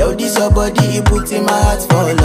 Yo, this your body, you put in my heart for love.